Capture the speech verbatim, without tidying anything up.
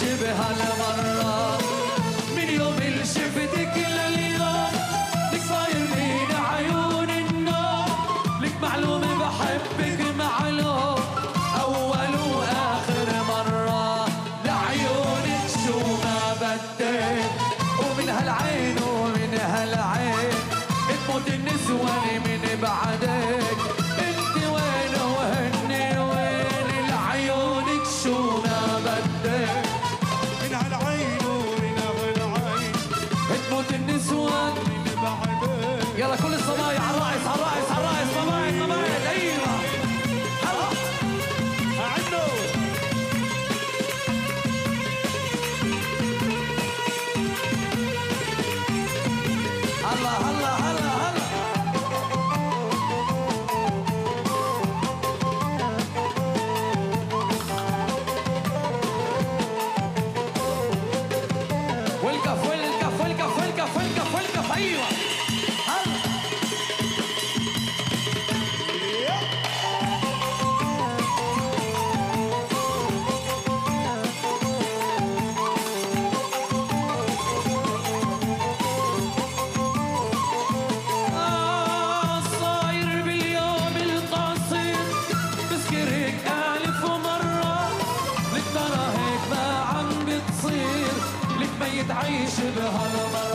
بهالمرة، من يوم اللي شفتك لليوم لك صاير بين عيون النوم، لك معلوم بحبك معلوم أول وآخر مرة، لعيونك شو ما بدك، ومن هالعين ومن هالعين تموت النسوان من بعدك، انت وين وهني وين، لعيونك شو ما بدك، من هالعين ومن هالعين تموت النسوان من بعدك. يلا كل الصبايا على الرايس على الرايس على الرايس، صبايا صبايا ايوه هلا عنو هلا هلا هلا هلا. والكف والكف والكف والكف والكف والكف ايوه هلا. آه صاير باليوم القصير بذكرك ألف مرة، لك ترى هيك ما عم بتصير، لك ميت عايش بهالمرة.